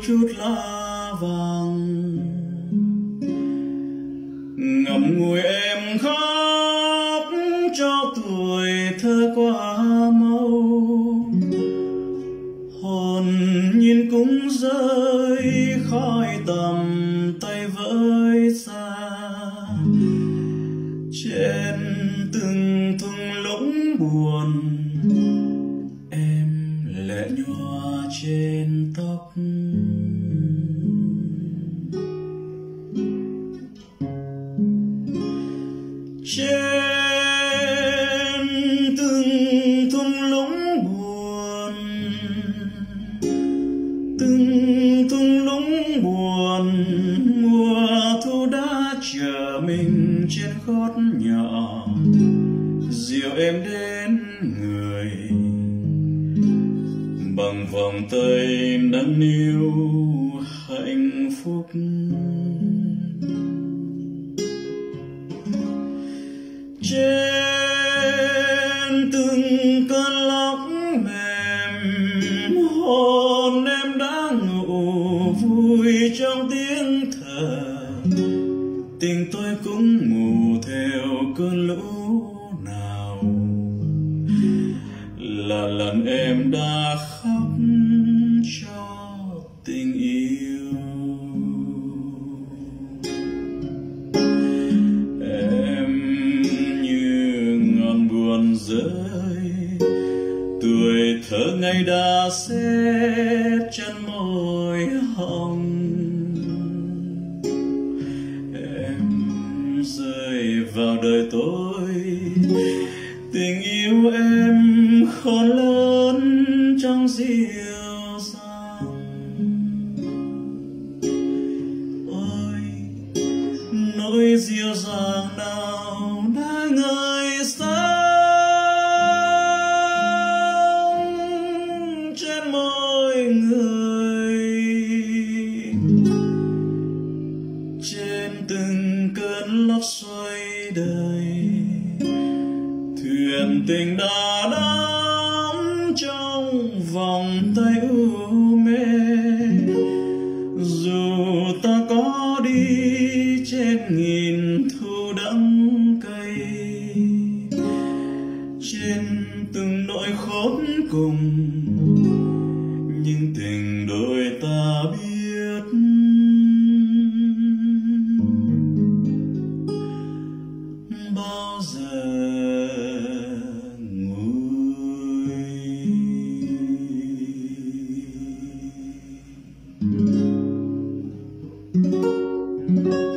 chút lá vàng. Ngậm ngùi em khóc cho tuổi thơ qua mau, hồn nhiên cũng rơi khói tầm tay với xa. Trên từng thung lũng buồn em lệ nhòa trên tóc. Trên từng thung lũng buồn, từng thung lũng buồn, mùa thu đã chờ mình trên gót nhỏ, dìu em đến người bằng vòng tay nắng níu hạnh phúc. Trên từng cơn lốc mềm, hồn em đã ngủ vui trong tiếng thở. Tình tôi cũng mù theo cơn lũ nào, là lần em đã khóc cho tình yêu. Em như ngọn buồn rơi, tuổi thơ ngày đã xét chân môi hồng. Em rơi vào đời tôi, tình yêu em khôn lớn trong dịu dàng. Ôi nỗi dịu dàng nào đã ngời sáng trên môi người. Trên từng cơn lốc xoay đời, thuyền tình đã đắm trong vòng tay u mê. Dù ta có đi trên nghìn thu đắng cay, trên từng nỗi khốn cùng, nhưng tình đôi ta biết bao giờ nguôi.